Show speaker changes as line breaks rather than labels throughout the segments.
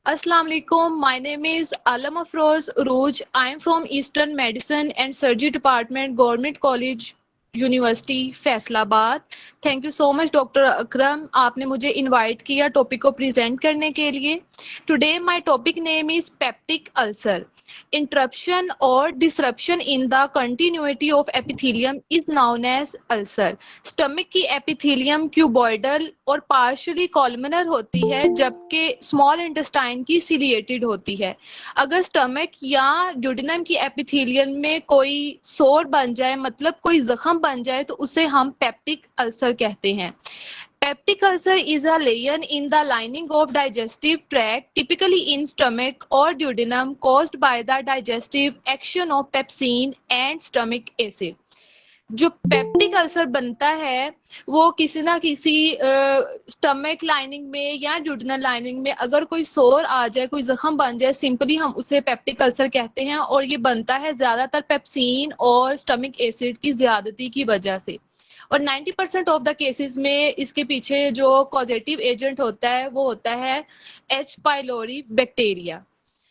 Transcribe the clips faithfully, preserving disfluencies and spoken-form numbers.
Assalamu alaikum. My name is Alam Afroz Roj. I am from Eastern Medicine and Surgery Department, Government College, university Faisalabad. Thank you so much doctor Akram, आपने मुझे invite किया topic को present करने के लिए। Today my topic name is peptic ulcer. Interruption और disruption in the continuity of epithelium is known as ulcer. Stomach की epithelium cuboidal और पार्शियली कॉलमनर होती है, जबकि स्मॉल इंटेस्टाइन की सिलिएटेड होती है। अगर स्टमक या ड्यूडेनम की एपिथेलियम में कोई सोर बन जाए, मतलब कोई जख्म बन जाए, तो उसे हम पेप्टिक अल्सर कहते हैं। Peptic ulcer is a lesion in the lining of digestive tract, typically in stomach or duodenum, caused by the digestive action of pepsin and stomach acid. जो पेप्टिक अल्सर बनता है वो किसी ना किसी स्टमक लाइनिंग में या ड्यूडेनल लाइनिंग में अगर कोई सोर आ जाए, कोई जख्म बन जाए, सिंपली हम उसे पेप्टिक अल्सर कहते हैं। और ये बनता है ज्यादातर पेप्सिन और स्टमक एसिड की ज्यादती की वजह से। और नब्बे परसेंट ऑफ द केसेस में इसके पीछे जो कॉजेटिव एजेंट होता है वो होता है एच पाइलोरी बैक्टीरिया।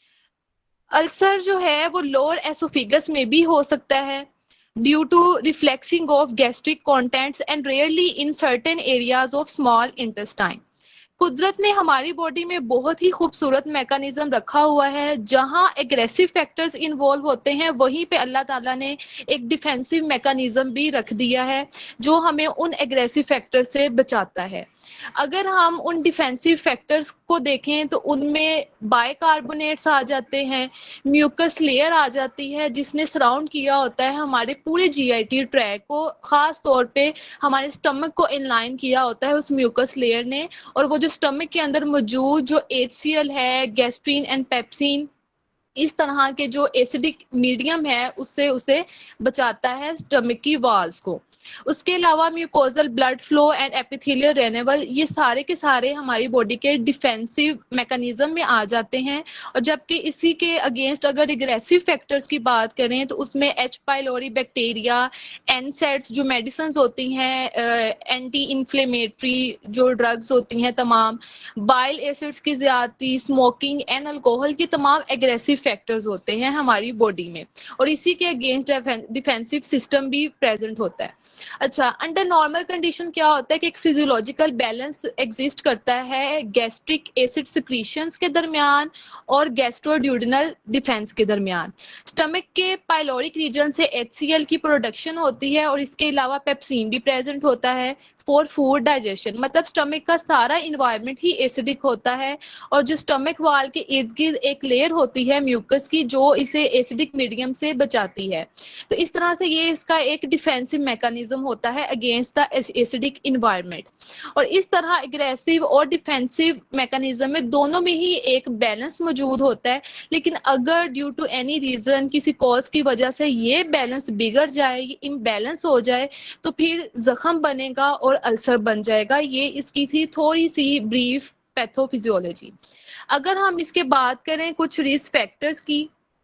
अल्सर जो है वो लोअर एसोफिगस में भी हो सकता है due to reflexing of gastric contents and rarely in certain areas of small intestine. कुदरत ने हमारी बॉडी में बहुत ही खूबसूरत मैकेनिज्म रखा हुआ है। जहां एग्रेसिव फैक्टर्स इन्वॉल्व होते हैं, वहीं पे अल्लाह ताला ने एक डिफेंसिव मैकेनिज्म भी रख दिया है जो हमें उन एग्रेसिव फैक्टर से बचाता है। अगर हम उन डिफेंसिव फैक्टर्स को देखें तो उनमें बाइकार्बोनेट्स आ जाते हैं, म्यूकस लेयर आ जाती है जिसने सराउंड किया होता है हमारे पूरे जीआईटी ट्रैक को, खास तौर पे हमारे स्टमक को इनलाइन किया होता है उस म्यूकस लेयर ने। और वो जो स्टमक के अंदर मौजूद जो एचसीएल है, गैस्ट्रीन एंड पेप्सिन, इस तरह के जो एसिडिक मीडियम है उससे उसे बचाता है स्टमक की वॉल्स को। उसके अलावा mucosal blood flow and epithelial renewal, ये सारे के सारे हमारी बॉडी के डिफेंसिव मैकेनिज्म में आ जाते हैं। और जबकि इसी के अगेंस्ट अगर एग्रेसिव फैक्टर्स की बात करें तो उसमें एच पाइलोरी बैक्टीरिया, एनसेड्स जो मेडिसिन होती हैं, एंटी इन्फ्लेमेटरी जो ड्रग्स होती हैं तमाम, बाइल एसिड्स की ज्यादती, स्मोकिंग एंड अल्कोहल की तमाम एग्रेसिव फैक्टर्स होते हैं हमारी बॉडी में। और इसी के अगेंस्ट डिफेंसिव सिस्टम भी प्रेजेंट होता है। अच्छा, अंडर नॉर्मल कंडीशन क्या होता है कि एक फिजियोलॉजिकल बैलेंस एग्जिस्ट करता है गैस्ट्रिक एसिड सिक्रीशंस के दरमियान और गैस्ट्रोड्यूडेनल डिफेंस के दरमियान। स्टमक के पाइलोरिक रीजन से एचसीएल की प्रोडक्शन होती है और इसके अलावा पेप्सिन भी प्रेजेंट होता है फॉर फूड डाइजेशन। मतलब स्टमक का सारा इन्वायरमेंट ही एसिडिक होता है और जो स्टमक वाल के इर्द गिर्द एक लेयर होती है म्यूकस की जो इसे एसिडिक मीडियम से बचाती है। तो इस तरह से ये इसका एक डिफेंसिव मैकेनिज्म होता है अगेंस्ट द एसिडिक इन्वायरमेंट। और इस तरह एग्रेसिव और डिफेंसिव मैकेनिज्म में दोनों में ही एक बैलेंस मौजूद होता है। लेकिन अगर ड्यू टू एनी रीजन, किसी कॉज की वजह से ये बैलेंस बिगड़ जाए, ये इम्बैलेंस हो जाए, तो फिर जख्म बनेगा और अल्सर बन जाएगा। ये इसकी थी थोड़ी सी ब्रीफ पैथोफिजियोलॉजी। अगर हम इसके बात करें कुछ रिस्क फैक्टर्स की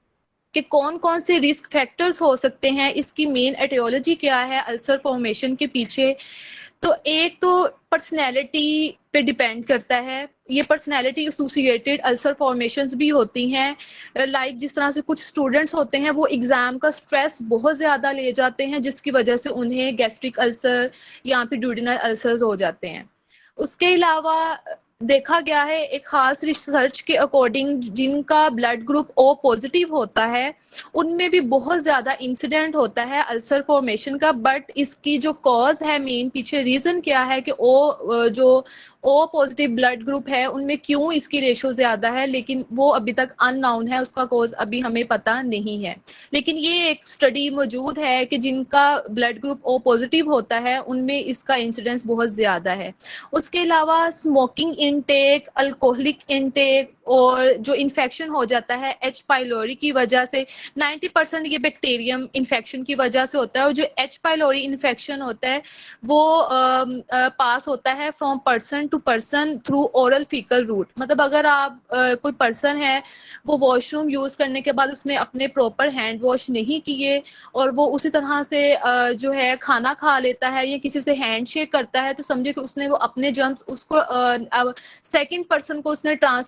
कि कौन कौन से रिस्क फैक्टर्स हो सकते हैं, इसकी मेन एटियोलॉजी क्या है अल्सर फॉर्मेशन के पीछे, तो एक तो पर्सनैलिटी पे डिपेंड करता है। ये पर्सनैलिटी एसोसिएटेड अल्सर फॉर्मेशंस भी होती हैं। लाइक जिस तरह से कुछ स्टूडेंट्स होते हैं वो एग्जाम का स्ट्रेस बहुत ज़्यादा ले जाते हैं जिसकी वजह से उन्हें गैस्ट्रिक अल्सर या फिर ड्यूडेनल अल्सर्स हो जाते हैं। उसके अलावा देखा गया है एक खास रिसर्च के अकॉर्डिंग जिनका ब्लड ग्रुप ओ पॉजिटिव होता है उनमें भी बहुत ज्यादा इंसिडेंट होता है अल्सर फॉर्मेशन का। बट इसकी जो कॉज है, मेन पीछे रीजन क्या है कि ओ जो ओ पॉजिटिव ब्लड ग्रुप है उनमें क्यों इसकी रेशो ज्यादा है, लेकिन वो अभी तक अननाउन है, उसका कॉज अभी हमें पता नहीं है। लेकिन ये एक स्टडी मौजूद है कि जिनका ब्लड ग्रुप ओ पॉजिटिव होता है उनमें इसका इंसिडेंस बहुत ज्यादा है। उसके अलावा स्मोकिंग इनटेक, अल्कोहलिक इनटेक और जो इन्फेक्शन हो जाता है एच पाइलोरी की वजह से, नब्बे परसेंट ये बैक्टीरियम इन्फेक्शन की वजह से होता है। और जो एच पाइलोरी इन्फेक्शन होता है वो आ, आ, पास होता है from person to person through oral faecal route. मतलब अगर आप आ, कोई पर्सन है वो वॉशरूम यूज करने के बाद उसने अपने प्रॉपर हैंड वॉश नहीं किए और वो उसी तरह से आ, जो है खाना खा लेता है या किसी से हैंड शेक करता है, तो समझे कि उसने वो अपने जर्म्स उसको सेकंड पर्सन को उसने ट्रांसफर कर दिए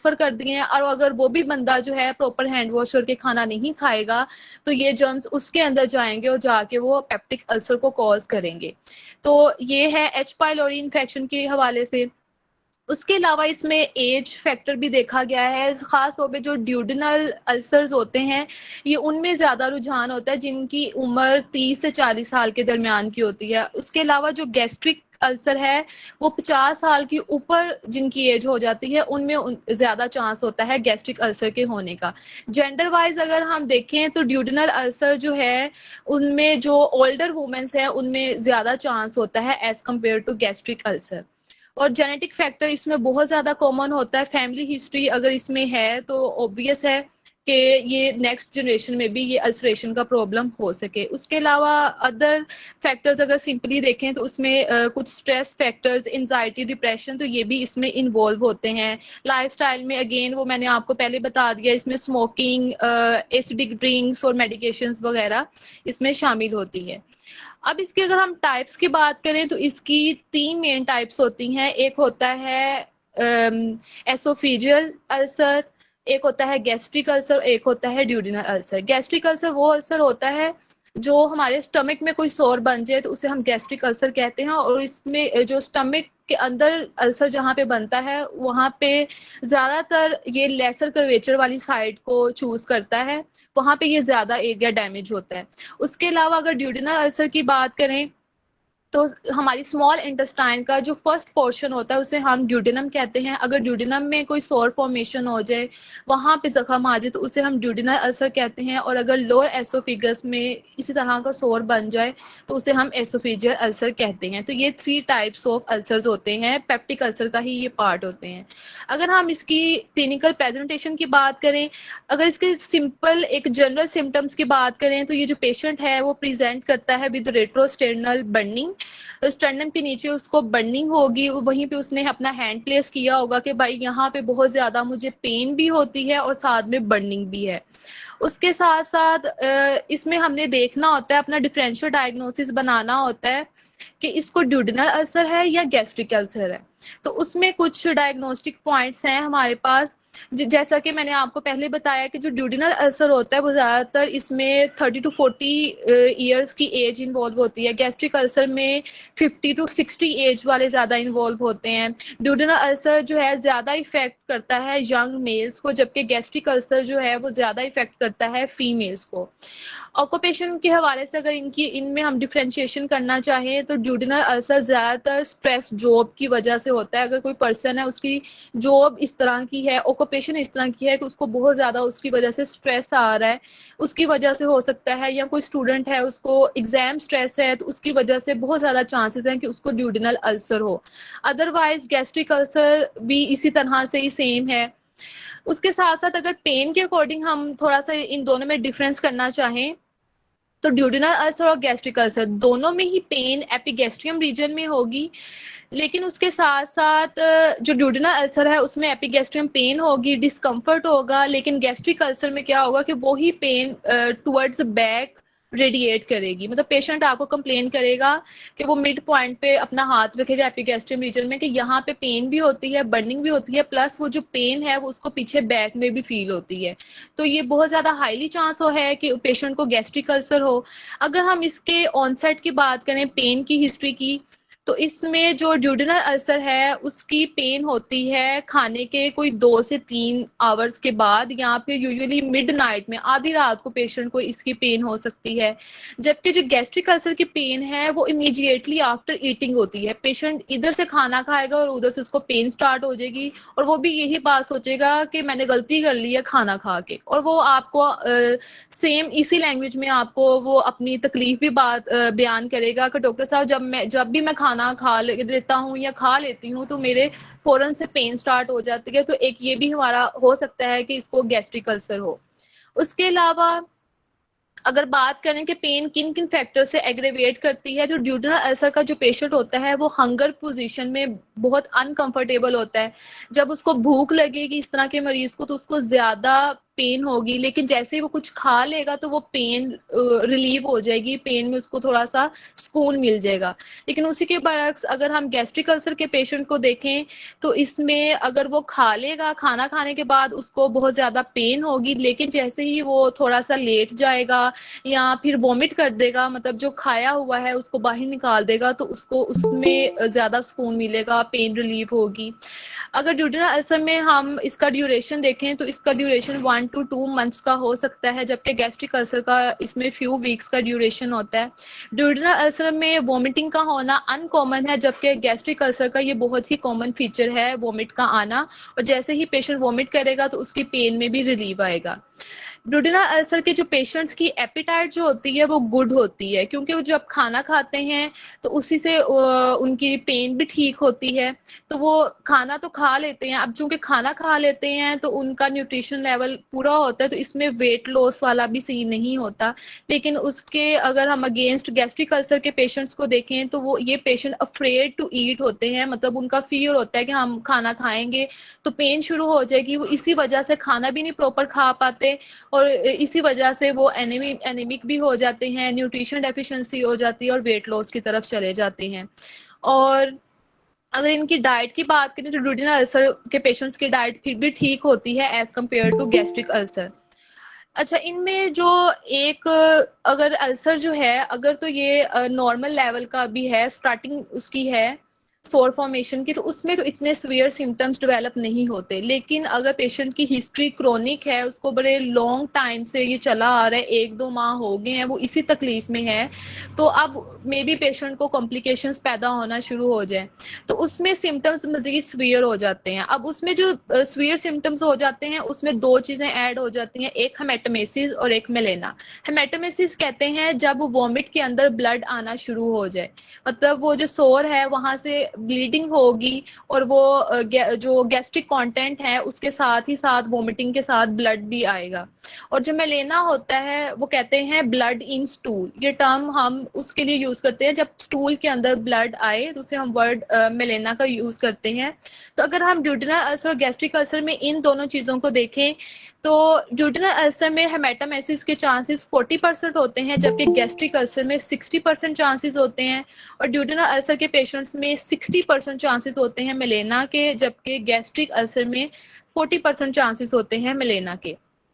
जाती हैं, और अगर वो भी बंदा जो है प्रॉपर हैंड वॉश करके खाना नहीं खाएगा तो ये जर्म्स उसके अंदर जाएंगे और जाके वो पेप्टिक अल्सर को कॉज करेंगे। तो ये है एच पाइलोरी इन्फेक्शन के हवाले से। उसके अलावा इसमें एज फैक्टर भी देखा गया है, खास तौर पे जो ड्यूडेनल अल्सर्स होते हैं ये उनमें ज़्यादा रुझान होता है जिनकी उम्र तीस से चालीस साल के दरमियान की होती है। उसके अलावा जो गैस्ट्रिक अल्सर है वो पचास साल की ऊपर जिनकी एज हो जाती है उनमें उन, ज़्यादा चांस होता है गैस्ट्रिक अल्सर के होने का। जेंडर वाइज अगर हम देखें तो ड्यूडेनल अल्सर जो है उनमें जो ओल्डर वुमेन्स हैं उनमें ज़्यादा चांस होता है as compare to gastric ulcer. और जेनेटिक फैक्टर इसमें बहुत ज़्यादा कॉमन होता है, फैमिली हिस्ट्री अगर इसमें है तो ऑब्वियस है कि ये नेक्स्ट जनरेशन में भी ये अल्सरेशन का प्रॉब्लम हो सके। उसके अलावा अदर फैक्टर्स अगर सिंपली देखें तो उसमें uh, कुछ स्ट्रेस फैक्टर्स, एंजाइटी, डिप्रेशन, तो ये भी इसमें इन्वॉल्व होते हैं। लाइफस्टाइल में अगेन वो मैंने आपको पहले बता दिया, इसमें स्मोकिंग, एसिडिक ड्रिंक्स और मेडिकेशंस वगैरह इसमें शामिल होती है। अब इसकी अगर हम टाइप्स की बात करें तो इसकी तीन मेन टाइप्स होती हैं। एक होता है एसोफेजियल अल्सर, एक होता है गैस्ट्रिक अल्सर, एक होता है ड्यूडेनल अल्सर। गैस्ट्रिक अल्सर वो अल्सर होता है जो हमारे स्टमक में कोई सोर बन जाए तो उसे हम गैस्ट्रिक अल्सर कहते हैं, और इसमें जो स्टमक के अंदर अल्सर जहाँ पे बनता है वहाँ पे ज़्यादातर ये लेसर कर्वेचर वाली साइड को चूज करता है, वहाँ पे ये ज़्यादा एरिया डैमेज होता है। उसके अलावा अगर ड्यूडेनल अल्सर की बात करें तो हमारी स्मॉल इंटेस्टाइन का जो फर्स्ट पोर्शन होता है उसे हम ड्यूडेनम कहते हैं। अगर ड्यूडेनम में कोई सोर फॉर्मेशन हो जाए, वहां पे जख्म आ जाए तो उसे हम ड्यूडेनल अल्सर कहते हैं। और अगर लोअर एसोफिगस में इसी तरह का सोर बन जाए तो उसे हम एसोफेजियल अल्सर कहते हैं। तो ये थ्री टाइप्स ऑफ अल्सर्स होते हैं, पेप्टिक अल्सर का ही ये पार्ट होते हैं। अगर हम इसकी क्लिनिकल प्रेजेंटेशन की बात करें, अगर इसके सिंपल एक जनरल सिम्टम्स की बात करें तो ये जो पेशेंट है वो प्रेजेंट करता है विद रेट्रोस्टेर्नल बर्निंग। स्टर्नम के नीचे उसको बर्निंग होगी, वहीं पे उसने अपना हैंड प्लेस किया होगा कि भाई यहाँ पे बहुत ज्यादा मुझे पेन भी होती है और साथ में बर्निंग भी है। उसके साथ साथ इसमें हमने देखना होता है, अपना डिफरेंशियल डायग्नोसिस बनाना होता है कि इसको ड्यूडेनल अल्सर है या गैस्ट्रिक अल्सर है। तो उसमें कुछ डायग्नोस्टिक पॉइंट्स हैं हमारे पास। जैसा कि मैंने आपको पहले बताया कि जो ड्यूडेनल अल्सर होता है वो ज़्यादातर इसमें थर्टी टू फोर्टी ईयर्स की एज इन्वॉल्व होती है। गैस्ट्रिक अल्सर में फिफ्टी टू सिक्सटी एज वाले ज़्यादा इन्वॉल्व होते हैं। ड्यूडेनल अल्सर जो है ज़्यादा इफेक्ट करता है यंग मेल्स को, जबकि गैस्ट्रिक अल्सर जो है वो ज़्यादा इफेक्ट करता है फीमेल्स को। ऑक्यूपेशन के हवाले से अगर इनकी इनमें हम डिफ्रेंशिएशन करना चाहें तो ड्यूडेनल अल्सर ज़्यादातर स्ट्रेस जॉब की वजह से होता है। अगर कोई पर्सन है उसकी जॉब इस तरह की है, ऑक्यूपेशन इस तरह की है कि उसको बहुत ज़्यादा उसकी वजह से स्ट्रेस आ रहा है, उसकी वजह से हो सकता है। या कोई स्टूडेंट है उसको एग्जाम स्ट्रेस है तो उसकी वजह से बहुत ज़्यादा चांसेस हैं कि उसको ड्यूडेनल अल्सर हो। अदरवाइज गैस्ट्रिक अल्सर भी इसी तरह से ही सेम है। उसके साथ साथ अगर पेन के अकॉर्डिंग हम थोड़ा सा इन दोनों में डिफरेंस करना चाहें तो ड्यूडेनल अल्सर और गैस्ट्रिक अल्सर दोनों में ही पेन एपिगैस्ट्रियम रीजन में होगी, लेकिन उसके साथ साथ जो ड्यूडेनल अल्सर है उसमें एपिगैस्ट्रियम पेन होगी, डिस्कम्फर्ट होगा, लेकिन गैस्ट्रिक अल्सर में क्या होगा कि वो ही पेन टुवर्ड्स बैक रेडिएट करेगी। मतलब पेशेंट आपको कंप्लेन करेगा कि वो मिड पॉइंट पे अपना हाथ रखेगा एपिगैस्ट्रियम रीजन में कि यहाँ पे पेन भी होती है, बर्निंग भी होती है, प्लस वो जो पेन है वो उसको पीछे बैक में भी फील होती है। तो ये बहुत ज्यादा हाईली चांस हो है कि पेशेंट को गैस्ट्रिक अल्सर हो। अगर हम इसके ऑनसेट की बात करें, पेन की हिस्ट्री की, तो इसमें जो ड्यूडेनल अल्सर है उसकी पेन होती है खाने के कोई दो से तीन आवर्स के बाद, या फिर यूजुअली मिड नाइट में आधी रात को पेशेंट को इसकी पेन हो सकती है। जबकि जो गैस्ट्रिक अल्सर की पेन है वो इमीडिएटली आफ्टर ईटिंग होती है। पेशेंट इधर से खाना खाएगा और उधर से उसको पेन स्टार्ट हो जाएगी, और वो भी यही बात सोचेगा कि मैंने गलती कर ली है खाना खा के, और वो आपको सेम uh, इसी लैंग्वेज में आपको वो अपनी तकलीफ भी बात uh, बयान करेगा कि डॉक्टर साहब जब मैं जब भी मैं खाना खा लेता हूँ या खा लेती हूँ तो मेरे फौरन से पेन स्टार्ट हो जाती है। तो एक ये भी हमारा हो सकता है कि इसको गैस्ट्रिक अल्सर हो। उसके अलावा अगर बात करें कि पेन किन किन फैक्टर से एग्रेवेट करती है, जो ड्यूडेनल अल्सर का जो पेशेंट होता है वो हंगर पोजीशन में बहुत अनकंफर्टेबल होता है। जब उसको भूख लगेगी इस तरह के मरीज को तो उसको ज्यादा पेन होगी, लेकिन जैसे ही वो कुछ खा लेगा तो वो पेन रिलीव हो जाएगी, पेन में उसको थोड़ा सा सुकून मिल जाएगा। लेकिन उसी के बरक्स अगर हम गैस्ट्रिक अल्सर के पेशेंट को देखें तो इसमें अगर वो खा लेगा, खाना खाने के बाद उसको बहुत ज्यादा पेन होगी, लेकिन जैसे ही वो थोड़ा सा लेट जाएगा या फिर वॉमिट कर देगा, मतलब जो खाया हुआ है उसको बाहर निकाल देगा, तो उसको उसमें ज्यादा सुकून मिलेगा, पेन रिलीफ होगी। अगर ड्यूडेनल अल्सर में हम इसका ड्यूरेशन देखें तो इसका duration one to two months का हो सकता है, जबकि गैस्ट्रिक अल्सर का इसमें फ्यू वीक्स का ड्यूरेशन होता है। ड्यूडेनल अल्सर में वॉमिटिंग का होना अनकॉमन है, जबकि गैस्ट्रिक अल्सर का ये बहुत ही कॉमन फीचर है वॉमिट का आना, और जैसे ही पेशेंट वॉमिट करेगा तो उसकी पेन में भी रिलीव आएगा। ड्यूडेनल अल्सर के जो पेशेंट्स की एपिटाइट जो होती है वो गुड होती है, क्योंकि वो जब खाना खाते हैं तो उसी से उनकी पेन भी ठीक होती है, तो वो खाना तो खा लेते हैं। अब चूंकि खाना खा लेते हैं तो उनका न्यूट्रिशन लेवल पूरा होता है, तो इसमें वेट लॉस वाला भी सीन नहीं होता। लेकिन उसके अगर हम अगेंस्ट गैस्ट्रिक अल्सर के पेशेंट्स को देखें तो वो ये पेशेंट अफ्रेड टू ईट होते हैं, मतलब उनका फियर होता है कि हम खाना खाएंगे तो पेन शुरू हो जाएगी, वो इसी वजह से खाना भी नहीं प्रॉपर खा पाते और इसी वजह से वो एनेमी एनेमिक भी हो जाते हैं, न्यूट्रिशन डेफिशिएंसी हो जाती है और वेट लॉस की तरफ चले जाते हैं। और अगर इनकी डाइट की बात करें तो ड्यूडेनल अल्सर के पेशेंट्स की डाइट फिर भी ठीक होती है as compare to gastric ulcer. अच्छा, इनमें जो एक अगर अल्सर जो है, अगर तो ये नॉर्मल लेवल का भी है, स्टार्टिंग उसकी है सोर फॉर्मेशन की, तो उसमें तो इतने सीवियर सिम्टम्स डेवलप नहीं होते। लेकिन अगर पेशेंट की हिस्ट्री क्रोनिक है, उसको बड़े लॉन्ग टाइम से ये चला आ रहा है, एक दो माह हो गए हैं वो इसी तकलीफ में है, तो अब मे बी पेशेंट को कॉम्प्लिकेशंस पैदा होना शुरू हो जाए, तो उसमें सिम्टम्स मजीद सीवियर हो जाते हैं। अब उसमें जो सीवियर सिम्टम्स हो जाते हैं उसमें दो चीजें ऐड हो जाती हैं, एक हेमेटोमेसिस और एक मेलेना। हेमेटोमेसिस कहते हैं जब वॉमिट के अंदर ब्लड आना शुरू हो जाए, मतलब वो जो सोर है वहां से ब्लीडिंग होगी और वो जो गैस्ट्रिक कंटेंट है उसके साथ ही साथ वोमिटिंग के साथ ब्लड भी आएगा। और जो मेलेना होता है वो कहते हैं ब्लड इन स्टूल, ये टर्म हम उसके लिए यूज करते हैं जब स्टूल के अंदर ब्लड आए, तो उसे हम वर्ड मेलेना का यूज करते हैं। तो अगर हम ड्यूडेनल अल्सर और गैस्ट्रिक अल्सर में इन दोनों चीजों को देखें तो ड्यूडेनल अल्सर में हेमेटोमेसिस के चांसेस चालीस परसेंट होते हैं, जबकि गैस्ट्रिक अल्सर में साठ परसेंट चांसेस होते हैं, और ड्यूडेनल अल्सर के पेशेंट्स में साठ परसेंट चांसेस होते हैं मेलेना के, जबकि गैस्ट्रिक अल्सर में चालीस परसेंट चांसेस होते हैं मेलेना के।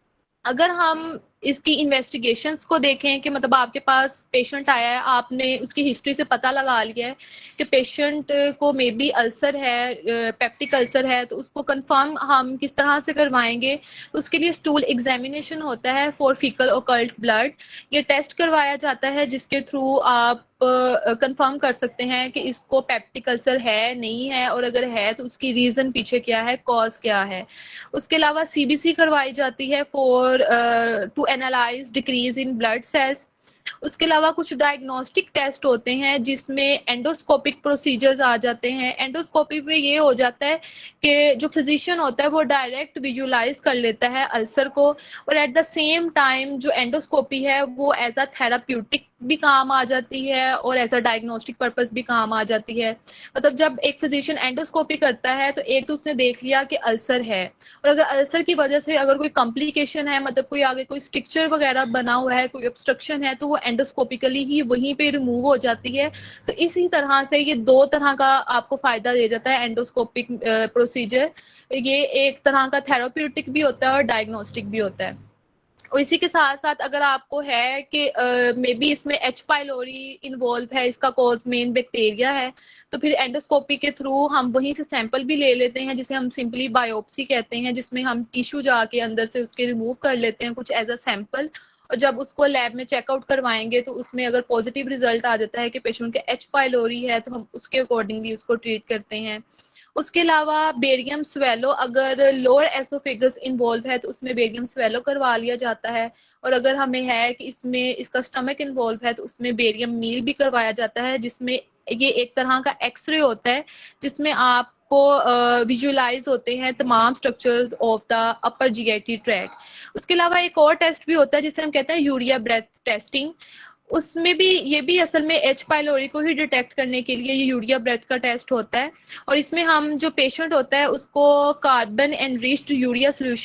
अगर हम इसकी इन्वेस्टिगेशंस को देखें कि मतलब आपके पास पेशेंट आया है, आपने उसकी हिस्ट्री से पता लगा लिया है कि पेशेंट को मे बी अल्सर है, पेप्टिक अल्सर है, तो उसको कंफर्म हम किस तरह से करवाएंगे। तो उसके लिए स्टूल एग्जामिनेशन होता है फॉर फीकल ओकल्ट ब्लड, ये टेस्ट करवाया जाता है जिसके थ्रू आप कंफर्म कर सकते हैं कि इसको पेप्टिक अल्सर है नहीं है, और अगर है तो उसकी रीजन पीछे क्या है, कॉज क्या है। उसके अलावा सीबीसी करवाई जाती है for to analyse decrease in blood cells. उसके अलावा कुछ डायग्नोस्टिक टेस्ट होते हैं जिसमें एंडोस्कोपिक प्रोसीजर्स आ जाते हैं। एंडोस्कोपी में ये हो जाता है कि जो फिजिशियन होता है वो डायरेक्ट विजुलाइज कर लेता है अल्सर को, और एट द सेम टाइम जो एंडोस्कोपी है वो एज अ थेराप्यूटिक भी काम आ जाती है और एज अ डायग्नोस्टिक पर्पस भी काम आ जाती है। मतलब जब एक फिजिशियन एंडोस्कोपी करता है तो एक तो उसने देख लिया कि अल्सर है, और अगर अल्सर की वजह से अगर कोई कॉम्प्लिकेशन है, मतलब कोई आगे कोई स्ट्रक्चर वगैरह बना हुआ है, कोई ऑब्स्ट्रक्शन है, तो वो एंडोस्कोपिकली ही वहीं पे रिमूव हो जाती है। तो इसी तरह से ये दो तरह का आपको फायदा दे जाता है एंडोस्कोपिक प्रोसीजर। ये एक तरह का थेराप्यूटिक भी होता है और डायग्नोस्टिक भी होता है। और इसी के साथ साथ अगर आपको है कि मे बी इसमें एच पाइलोरी इन्वॉल्व है, इसका कॉज मेन बैक्टीरिया है, तो फिर एंडोस्कोपी के थ्रू हम वहीं से सैंपल भी ले लेते हैं जिसे हम सिंपली बायोप्सी कहते हैं, जिसमें हम टिश्यू जाके अंदर से उसके रिमूव कर लेते हैं कुछ एज अ सैंपल, और जब उसको लैब में चेकआउट करवाएंगे तो उसमें अगर पॉजिटिव रिजल्ट आ जाता है कि पेशेंट के एच पाइलोरी है तो हम उसके अकॉर्डिंगली उसको ट्रीट करते हैं। उसके अलावा बेरियम स्वेलो, अगर लोअर एसोफेगस इन्वॉल्व है तो उसमें बेरियम स्वेलो करवा लिया जाता है, और अगर हमें है कि इसमें इसका स्टमक इन्वॉल्व है तो उसमें बेरियम मील भी करवाया जाता है, जिसमें ये एक तरह का एक्सरे होता है जिसमें आप को विजुलाइज होते हैं तमाम structures of the upper GIT tract. उसके अलावा एक और टेस्ट भी होता है जिसे हम कहते हैं यूरिया ब्रेथ टेस्टिंग। उसमें भी ये भी असल में एच पाइलोरी को ही डिटेक्ट करने के लिए ये यूरिया ब्रेथ का टेस्ट होता है, और इसमें हम जो पेशेंट होता है उसको कार्बन एनरिच्ड यूरिया सोल्यूशन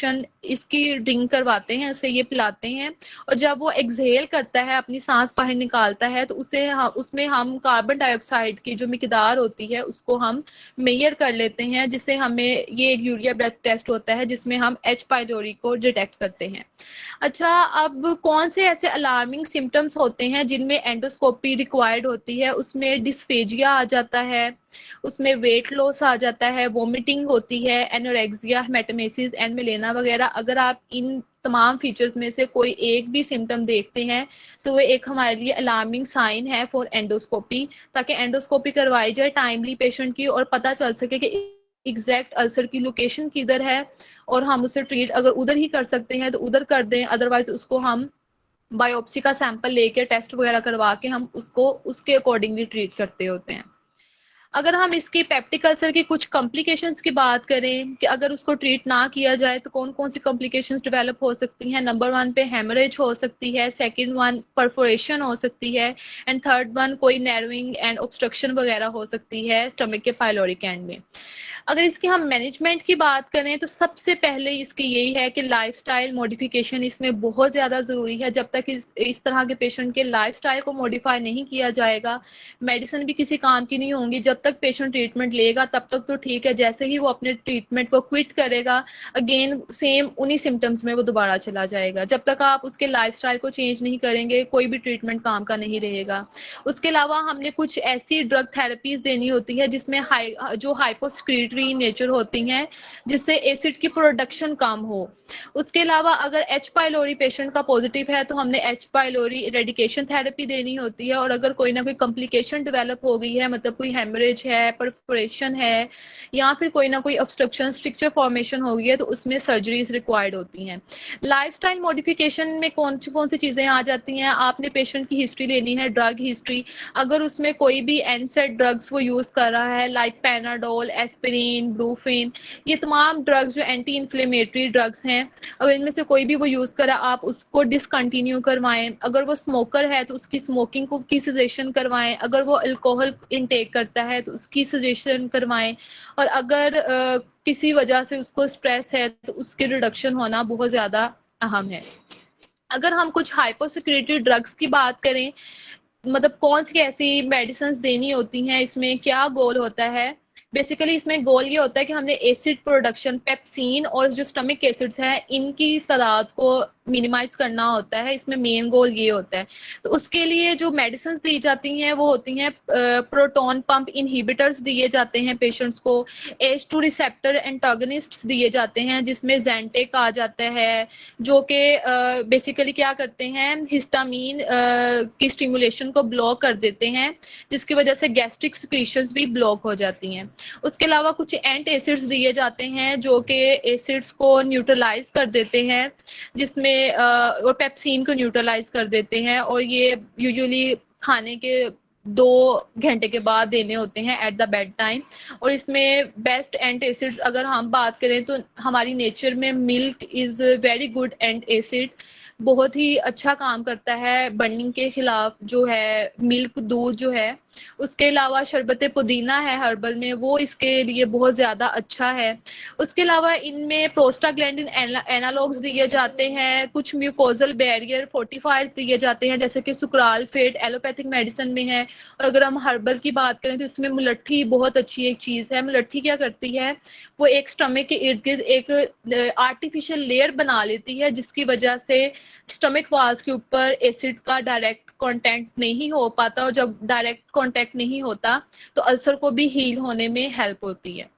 इसकी ड्रिंक करवाते हैं, उसे ये पिलाते हैं, और जब वो एक्सहेल करता है, अपनी सांस बाहर निकालता है, तो उसे हम उसमें हम कार्बन डाइऑक्साइड की जो मिकदार होती है उसको हम मेजर कर लेते हैं, जिससे हमें ये एक यूरिया ब्लड टेस्ट होता है जिसमें हम एच पाइलोरी को डिटेक्ट करते हैं। अच्छा, अब कौन से ऐसे अलार्मिंग सिम्टम्स होते हैं जिनमें एंडोस्कोपी रिक्वायर्ड होती है? उसमें डिस्फेजिया आ जाता है, उसमें वेट लॉस आ जाता है, वोमिटिंग होती है, एनोरेक्सिया, हेमेटोमेसिस एंड मिलेना वगैरह। अगर आप इन तमाम फीचर्स में से कोई एक भी सिम्टम देखते हैं तो वो एक हमारे लिए अलार्मिंग साइन है फॉर एंडोस्कोपी, ताकि एंडोस्कोपी करवाई जाए टाइमली पेशेंट की और पता चल सके कि एग्जैक्ट अल्सर की लोकेशन किधर है, और हम उसे ट्रीट अगर उधर ही कर सकते हैं तो उधर कर दें, अदरवाइज उसको हम बायोप्सी का सैंपल लेके टेस्ट वगैरह करवा के हम उसको उसके अकॉर्डिंगली ट्रीट करते होते हैं। अगर हम इसकी पेप्टिक अल्सर की कुछ कॉम्प्लिकेशंस की बात करें कि अगर उसको ट्रीट ना किया जाए तो कौन कौन सी कॉम्प्लिकेशंस डेवलप हो सकती हैं, नंबर वन पे हेमरेज हो सकती है, सेकंड वन परफोरेशन हो सकती है, एंड थर्ड वन कोई नैरोइंग एंड ऑब्स्ट्रक्शन वगैरह हो सकती है स्टमक के पाइलोरिक एंड में। अगर इसकी हम मैनेजमेंट की बात करें तो सबसे पहले इसकी यही है कि लाइफस्टाइल मॉडिफिकेशन इसमें बहुत ज़्यादा ज़रूरी है। जब तक इस इस तरह के पेशेंट के लाइफस्टाइल को मॉडिफाई नहीं किया जाएगा, मेडिसिन भी किसी काम की नहीं होंगी। जब तक पेशेंट ट्रीटमेंट लेगा तब तक तो ठीक है, जैसे ही वो अपने ट्रीटमेंट को क्विट करेगा, अगेन सेम उन्हीं सिम्टम्स में वो दोबारा चला जाएगा। जब तक आप उसके लाइफस्टाइल को चेंज नहीं करेंगे, कोई भी ट्रीटमेंट काम का नहीं रहेगा। उसके अलावा हमने कुछ ऐसी ड्रग थेरेपीज देनी होती है जिसमें हाई जो हाइपोस्क्रीटरी नेचर होती हैं, जिससे एसिड की प्रोडक्शन कम हो। उसके अलावा अगर एच पाइलोरी पेशेंट का पॉजिटिव है तो हमने एच पाइलोरी इरेडिकेशन थेरेपी देनी होती है, और अगर कोई ना कोई कॉम्प्लिकेशन डेवलप हो गई है, मतलब कोई हेमरेज है, परफोरेशन है, या फिर कोई ना कोई ऑब्स्ट्रक्शन स्ट्रक्चर फॉर्मेशन हो गई है, तो उसमें सर्जरीज रिक्वायर्ड होती हैं। लाइफस्टाइल मॉडिफिकेशन में कौन सी कौन सी चीजें आ जाती हैं? आपने पेशेंट की हिस्ट्री लेनी है, ड्रग हिस्ट्री। अगर उसमें कोई भी एनसेड ड्रग्स वो यूज कर रहा है, लाइक पैनाडोल, एस्पिरिन, ब्रूफिन, ये तमाम ड्रग्स जो एंटी इन्फ्लेमेटरी ड्रग्स हैं, अगर इनमें से कोई भी वो यूज करे, आप उसको डिसकंटिन्यू करवाएं। अगर वो स्मोकर है तो उसकी स्मोकिंग को की सजेशन करवाएं। अगर वो अल्कोहल इनटेक करता है तो उसकी सजेशन करवाएं। और अगर आ, किसी वजह से उसको स्ट्रेस है तो उसकी रिडक्शन होना बहुत ज्यादा अहम है। अगर हम कुछ हाइपोसिक्रेटरी ड्रग्स की बात करें, मतलब कौन सी ऐसी मेडिसिन देनी होती हैं, इसमें क्या गोल होता है? बेसिकली इसमें गोल ये होता है कि हमने एसिड प्रोडक्शन, पेप्सिन और जो स्टमक एसिड्स हैं, इनकी तादाद को मिनिमाइज करना होता है। इसमें मेन गोल ये होता है। तो उसके लिए जो मेडिसिन दी जाती हैं वो होती हैं प्रोटॉन पंप इनहिबिटर्स दिए जाते हैं पेशेंट्स को, एच टू रिसेप्टर एंटागनिस्ट दिए जाते हैं जिसमें जेंटेक आ जाता है, जो कि बेसिकली क्या करते हैं, हिस्टामीन की स्टिमुलेशन को ब्लॉक कर देते हैं, जिसकी वजह से गैस्ट्रिक सिक्रीशंस भी ब्लॉक हो जाती हैं। उसके अलावा कुछ एंट एसिड्स दिए जाते हैं जो कि एसिड्स को न्यूट्रलाइज कर देते हैं, जिसमें और पेप्सिन को न्यूट्रलाइज कर देते हैं, और ये यूजुअली खाने के दो घंटे के बाद देने होते हैं एट द बेड टाइम। और इसमें बेस्ट एंट एसिड्स अगर हम बात करें तो हमारी नेचर में milk is very good antacid, बहुत ही अच्छा काम करता है बर्निंग के खिलाफ। जो है मिल्क, दूध जो है, उसके अलावा शरबत पुदीना है हर्बल में, वो इसके लिए बहुत ज्यादा अच्छा है। उसके अलावा इनमें प्रोस्टाग्लैंडिन एनालॉग्स दिए जाते हैं, कुछ म्यूकोजल बैरियर फोर्टिफायर्स दिए जाते हैं जैसे कि सुक्राल फेट एलोपैथिक मेडिसिन में है। और अगर हम हर्बल की बात करें तो इसमें मुलट्ठी बहुत अच्छी एक चीज है। मुलट्ठी क्या करती है, वो एक स्टमक के इर्द गिर्द एक आर्टिफिशियल लेयर बना लेती है, जिसकी वजह से स्टमक वाल्स के ऊपर एसिड का डायरेक्ट कांटेक्ट नहीं हो पाता, और जब डायरेक्ट कांटेक्ट नहीं होता तो अल्सर को भी हील होने में हेल्प होती है।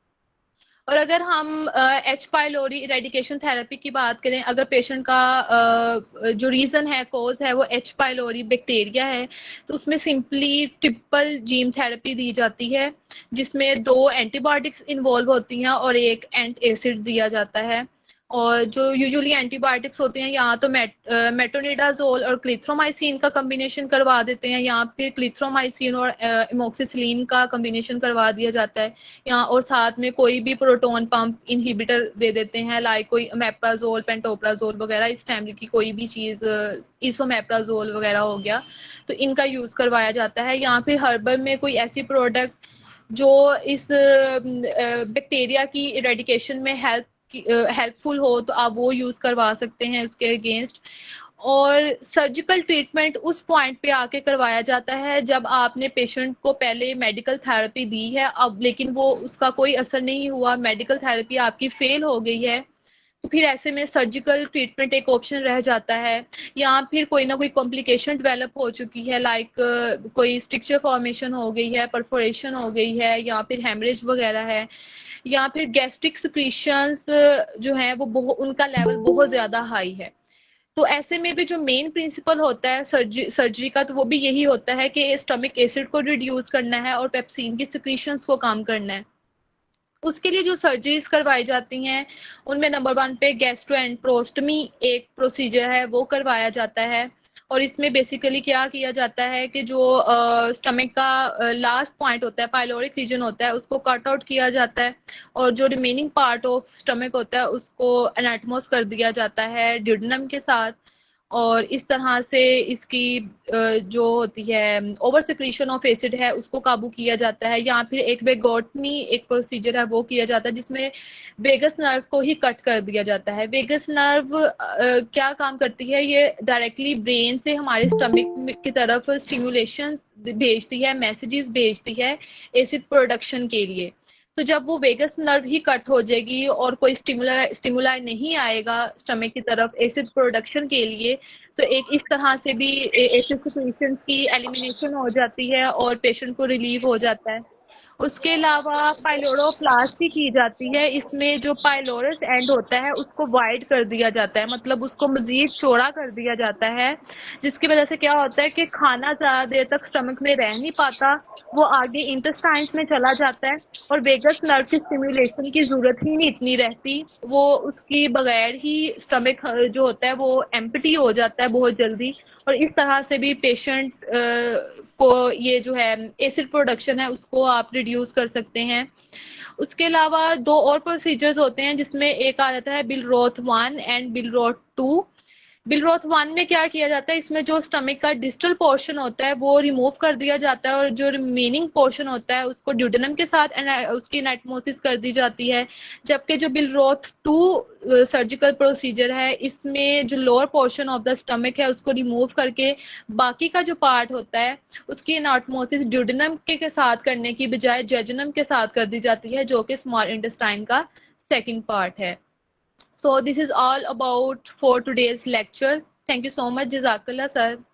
और अगर हम एच पाइलोरी इरेडिकेशन थेरेपी की बात करें, अगर पेशेंट का uh, जो रीजन है, कोज है, वो एच पाइलोरी बैक्टीरिया है, तो उसमें सिंपली ट्रिपल जीम थेरेपी दी जाती है, जिसमें दो एंटीबायोटिक्स इन्वॉल्व होती हैं और एक एंट एसिड दिया जाता है। और जो यूजुअली एंटीबायोटिक्स होते हैं, यहाँ तो मेट, मेट्रोनिडाजोल और क्लिथ्रोमाइसिन का कम्बिनेशन करवा देते हैं, यहाँ पे क्लिथ्रोमाइसिन और इमोक्सिसिलिन का कम्बिनेशन करवा दिया जाता है यहाँ, और साथ में कोई भी प्रोटॉन पंप इनहिबिटर दे देते हैं, लाइक कोई मेप्राजोल, पेंटोप्राजोल वगैरह, इस फैमिली की कोई भी चीज, इसोमेप्राजोल वगैरह हो गया, तो इनका यूज करवाया जाता है। यहाँ पे हर्बल में कोई ऐसी प्रोडक्ट जो इस बैक्टीरिया की इरेडिकेशन में हेल्प हेल्पफुल हो तो आप वो यूज़ करवा सकते हैं उसके अगेंस्ट। और सर्जिकल ट्रीटमेंट उस पॉइंट पे आके करवाया जाता है जब आपने पेशेंट को पहले मेडिकल थेरेपी दी है, अब लेकिन वो उसका कोई असर नहीं हुआ, मेडिकल थेरेपी आपकी फेल हो गई है, तो फिर ऐसे में सर्जिकल ट्रीटमेंट एक ऑप्शन रह जाता है। या फिर कोई ना कोई कॉम्प्लिकेशन डेवलप हो चुकी है, लाइक कोई स्ट्रक्चर फॉर्मेशन हो गई है, परफोरेशन हो गई है, या फिर हेमरेज वगैरह है, या फिर गैस्ट्रिक सिक्रीशंस जो है वो बहुत, उनका लेवल बहुत ज्यादा हाई है। तो ऐसे में भी जो मेन प्रिंसिपल होता है सर्जरी सर्जरी का, तो वो भी यही होता है कि स्टमक एसिड को रिड्यूस करना है और पेप्सिन की सिक्रीशंस को कम करना है। उसके लिए जो सर्जरीज करवाई जाती हैं उनमें नंबर वन पे गैस्ट्रोएंट्रोस्टमी एक प्रोसीजर है, वो करवाया जाता है। और इसमें बेसिकली क्या किया जाता है कि जो स्टमक का लास्ट पॉइंट होता है, पाइलोरिक रीजन होता है, उसको कट आउट किया जाता है, और जो रिमेनिंग पार्ट ऑफ स्टमक होता है उसको एनाटमोस कर दिया जाता है ड्यूडेनम के साथ। और इस तरह से इसकी जो होती है ओवर सिक्रीशन ऑफ एसिड है उसको काबू किया जाता है। या फिर एक वेगोटमी एक प्रोसीजर है, वो किया जाता है जिसमें वेगस नर्व को ही कट कर दिया जाता है। वेगस नर्व क्या काम करती है, ये डायरेक्टली ब्रेन से हमारे स्टमक की तरफ स्टिमुलेशन भेजती है, मैसेजेस भेजती है एसिड प्रोडक्शन के लिए। तो जब वो वेगस नर्व ही कट हो जाएगी और कोई स्टिमुला स्टिमुलाई नहीं आएगा स्टमक की तरफ एसिड प्रोडक्शन के लिए, तो एक इस तरह से भी एसिड सिक्रीशन की एलिमिनेशन हो जाती है और पेशेंट को रिलीव हो जाता है। उसके अलावा पाइलोरोप्लास्टी की जाती है, इसमें जो पाइलोरस एंड होता है उसको वाइड कर दिया जाता है, मतलब उसको मजीद चौड़ा कर दिया जाता है, जिसकी वजह से क्या होता है कि खाना ज्यादा देर तक स्टमक में रह नहीं पाता, वो आगे इंटेस्टाइन्स में चला जाता है और वेगस नर्व की स्टिमुलेशन की जरूरत ही नहीं इतनी रहती, वो उसकी बगैर ही स्टमक जो होता है वो एम्प्टी हो जाता है बहुत जल्दी। और इस तरह से भी पेशेंट को ये जो है एसिड प्रोडक्शन है उसको आप रिड्यूस कर सकते हैं। उसके अलावा दो और प्रोसीजर्स होते हैं जिसमें एक आ जाता है Billroth one and Billroth two. Billroth one में क्या किया जाता है, इसमें जो स्टमक का डिस्टल पोर्शन होता है वो रिमूव कर दिया जाता है और जो रिमेनिंग पोर्शन होता है उसको ड्यूडेनम के साथ उसकी एनाटमोसिस कर दी जाती है। जबकि जो बिलरोथ टू सर्जिकल प्रोसीजर है, इसमें जो lower portion of the stomach है उसको रिमूव करके बाकी का जो पार्ट होता है उसकी एनाटमोसिस ड्यूडेनम के, के साथ करने की बजाय जेजुनम के साथ कर दी जाती है, जो कि स्मॉल इंटेस्टाइन का सेकेंड पार्ट है। So this is all about for today's lecture. Thank you so much, Jazakallah sir.